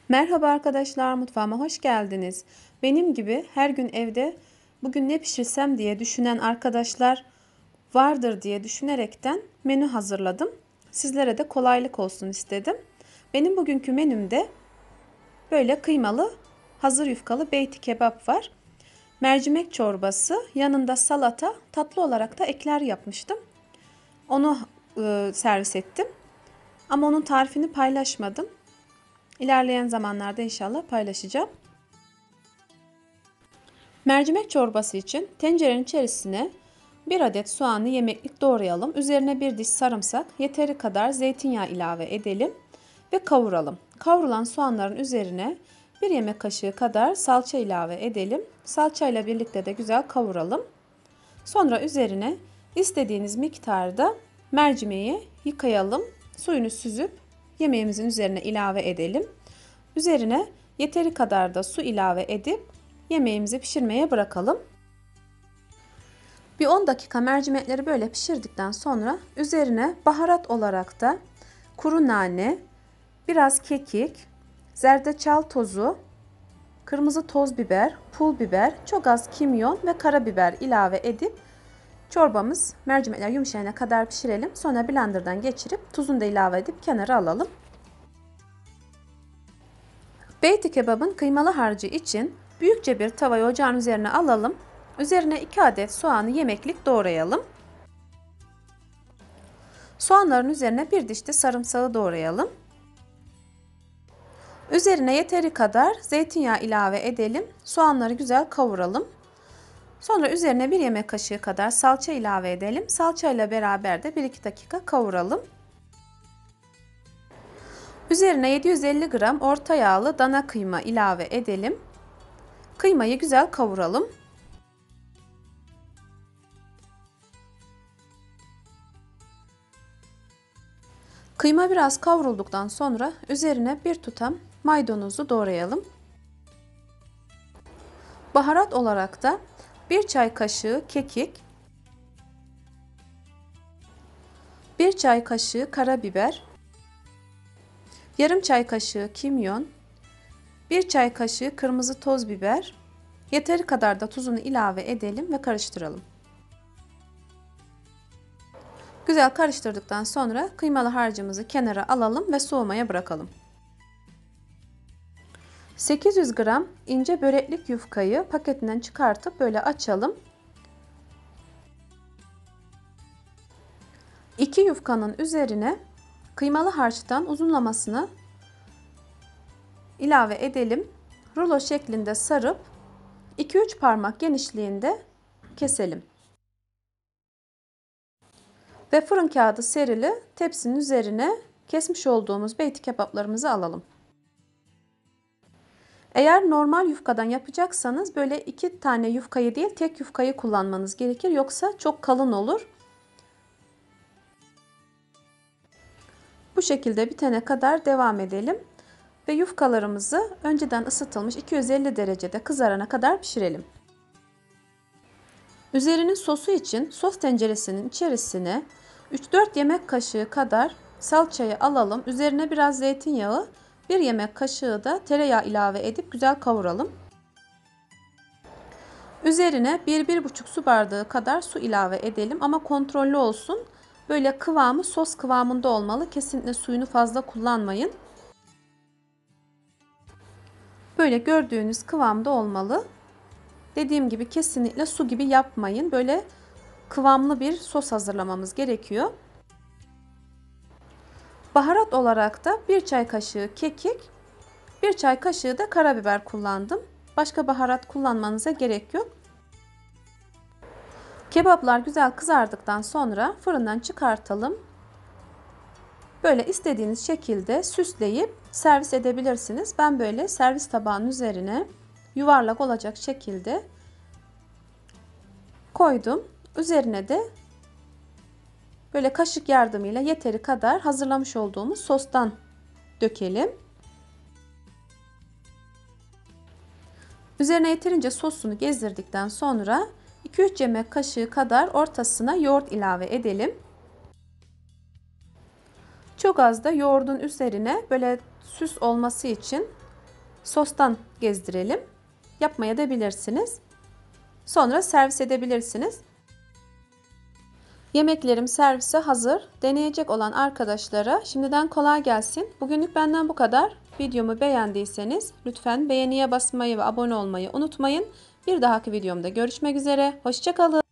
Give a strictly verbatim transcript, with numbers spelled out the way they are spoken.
Merhaba arkadaşlar, mutfağıma hoş geldiniz. Benim gibi her gün evde bugün ne pişirsem diye düşünen arkadaşlar vardır diye düşünerekten menü hazırladım. Sizlere de kolaylık olsun istedim. Benim bugünkü menümde böyle kıymalı, hazır yufkalı beyti kebap var. Mercimek çorbası, yanında salata, tatlı olarak da ekler yapmıştım. Onu e, servis ettim. Ama onun tarifini paylaşmadım. İlerleyen zamanlarda inşallah paylaşacağım. Mercimek çorbası için tencerenin içerisine bir adet soğanı yemeklik doğrayalım. Üzerine bir diş sarımsak, yeteri kadar zeytinyağı ilave edelim ve kavuralım. Kavrulan soğanların üzerine bir yemek kaşığı kadar salça ilave edelim. Salça ile birlikte de güzel kavuralım. Sonra üzerine istediğiniz miktarda mercimeği yıkayalım. Suyunu süzüp yemeğimizin üzerine ilave edelim. Üzerine yeteri kadar da su ilave edip yemeğimizi pişirmeye bırakalım. Bir on dakika mercimekleri böyle pişirdikten sonra üzerine baharat olarak da kuru nane, biraz kekik, zerdeçal tozu, kırmızı toz biber, pul biber, çok az kimyon ve karabiber ilave edip çorbamız mercimekler yumuşayana kadar pişirelim. Sonra blenderdan geçirip tuzunu da ilave edip kenara alalım. Beyti kebabın kıymalı harcı için büyükçe bir tavayı ocağın üzerine alalım. Üzerine iki adet soğanı yemeklik doğrayalım. Soğanların üzerine bir diş de sarımsağı doğrayalım. Üzerine yeteri kadar zeytinyağı ilave edelim. Soğanları güzel kavuralım. Sonra üzerine bir yemek kaşığı kadar salça ilave edelim. Salça ile beraber de bir iki dakika kavuralım. Üzerine yedi yüz elli gram orta yağlı dana kıyma ilave edelim. Kıymayı güzel kavuralım. Kıyma biraz kavrulduktan sonra üzerine bir tutam maydanozu doğrayalım. Baharat olarak da bir çay kaşığı kekik, bir çay kaşığı karabiber, yarım çay kaşığı kimyon, bir çay kaşığı kırmızı toz biber, yeteri kadar da tuzunu ilave edelim ve karıştıralım. Güzel karıştırdıktan sonra kıymalı harcımızı kenara alalım ve soğumaya bırakalım. sekiz yüz gram ince böreklik yufkayı paketinden çıkartıp böyle açalım. iki yufkanın üzerine kıymalı harçtan uzunlamasını ilave edelim. Rulo şeklinde sarıp iki üç parmak genişliğinde keselim. Ve fırın kağıdı serili tepsinin üzerine kesmiş olduğumuz beyti kebaplarımızı alalım. Eğer normal yufkadan yapacaksanız böyle iki tane yufkayı değil tek yufkayı kullanmanız gerekir. Yoksa çok kalın olur. Bu şekilde bitene kadar devam edelim. Ve yufkalarımızı önceden ısıtılmış iki yüz elli derecede kızarana kadar pişirelim. Üzerinin sosu için sos tenceresinin içerisine üç dört yemek kaşığı kadar salçayı alalım. Üzerine biraz zeytinyağı, bir yemek kaşığı da tereyağı ilave edip güzel kavuralım. Üzerine bir bir buçuk su bardağı kadar su ilave edelim ama kontrollü olsun. Böyle kıvamı sos kıvamında olmalı. Kesinlikle suyunu fazla kullanmayın. Böyle gördüğünüz kıvamda olmalı. Dediğim gibi kesinlikle su gibi yapmayın. Böyle kıvamlı bir sos hazırlamamız gerekiyor. Baharat olarak da bir çay kaşığı kekik, bir çay kaşığı da karabiber kullandım. Başka baharat kullanmanıza gerek yok. Kebaplar güzel kızardıktan sonra fırından çıkartalım. Böyle istediğiniz şekilde süsleyip servis edebilirsiniz. Ben böyle servis tabağının üzerine yuvarlak olacak şekilde koydum. Üzerine de böyle kaşık yardımıyla yeteri kadar hazırlamış olduğumuz sostan dökelim. Üzerine yeterince sosunu gezdirdikten sonra iki üç yemek kaşığı kadar ortasına yoğurt ilave edelim. Çok az da yoğurdun üzerine böyle süs olması için sostan gezdirelim. Yapmaya da bilirsiniz. Sonra servis edebilirsiniz. Yemeklerim servise hazır. Deneyecek olan arkadaşlara şimdiden kolay gelsin. Bugünlük benden bu kadar. Videomu beğendiyseniz lütfen beğeniye basmayı ve abone olmayı unutmayın. Bir dahaki videomda görüşmek üzere. Hoşça kalın.